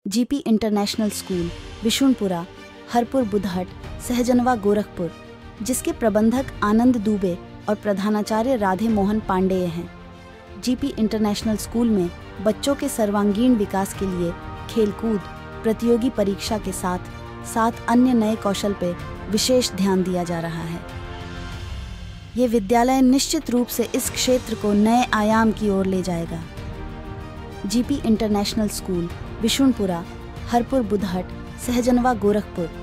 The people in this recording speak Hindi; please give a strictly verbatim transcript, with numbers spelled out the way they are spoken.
GP international school, Vishunpura, Harpur Budhahat, Sahjanwa, Gorakhpur, जिसके प्रबंधक आनंद दुबे और प्रधानाचार्य राधे मोहन पांडेय हैं। जीपी इंटरनेशनल स्कूल में बच्चों के सर्वांगीण विकास के लिए खेलकूद, प्रतियोगी परीक्षा के साथ साथ अन्य नए कौशल पर विशेष ध्यान दिया जा रहा है। ये विद्यालय निश्चित रूप से इस क्षेत्र को नए आयाम की ओर ले जाएगा। GP international school, Vishunpura, Harpur Budhahat, Sahjanwa, Gorakhpur,